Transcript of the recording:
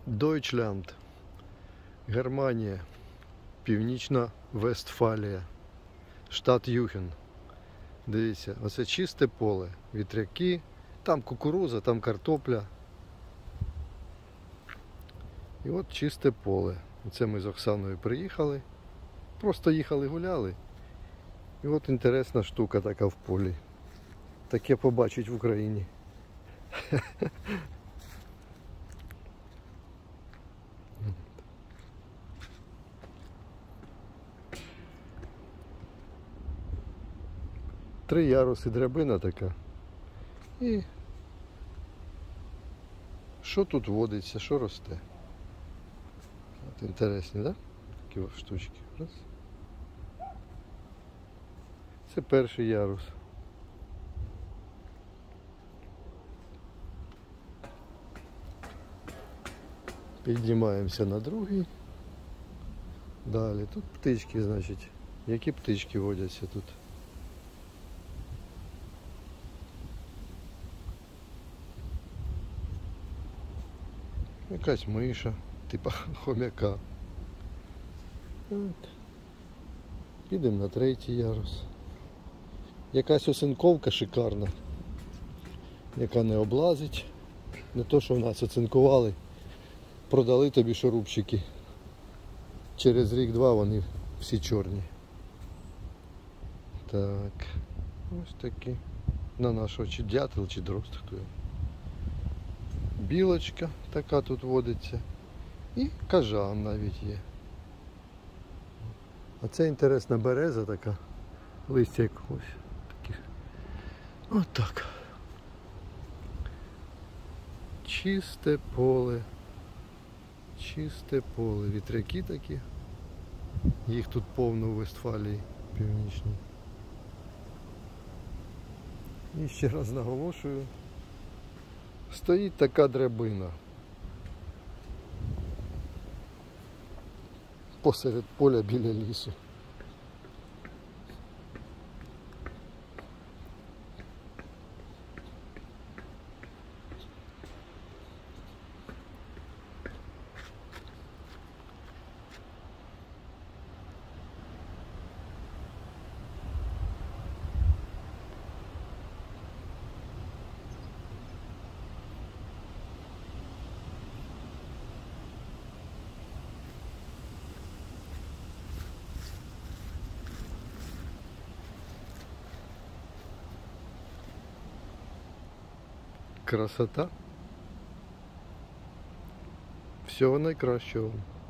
Дойчлянд, Германія, Північна Вестфалія, штат Юхен. Дивіться, оце чисте поле, вітряки, там кукуруза, там картопля. І от чисте поле. Оце ми з Оксаною приїхали, просто їхали гуляли. І от інтересна штука така в полі. Таке побачить в Україні. Три яруси, драбина така. І що тут водиться, що росте? От інтересні, так? Такі ось штучки. Раз. Це перший ярус. Піднімаємося на другий. Далі. Тут птички, значить. Які птички водяться тут? Якась миша, типа хомяка. От. Підемо на третій ярус. Якась оцинковка шикарна, яка не облазить. Не то, що в нас оцинкували, продали тобі шурупчики. Через рік-два вони всі чорні. Так, ось такі. На нашого чи дятел, чи дрозд, хто його. Білочка така тут водиться. І кажан навіть є. А це інтересна береза така. Листя якогось таких. От так. Чисте поле. Чисте поле. Вітряки такі. Їх тут повно у Вестфалії північній. І ще раз наголошую. Стоїть така драбина. Посеред поля біля лісу. Красота. Всього найкращого.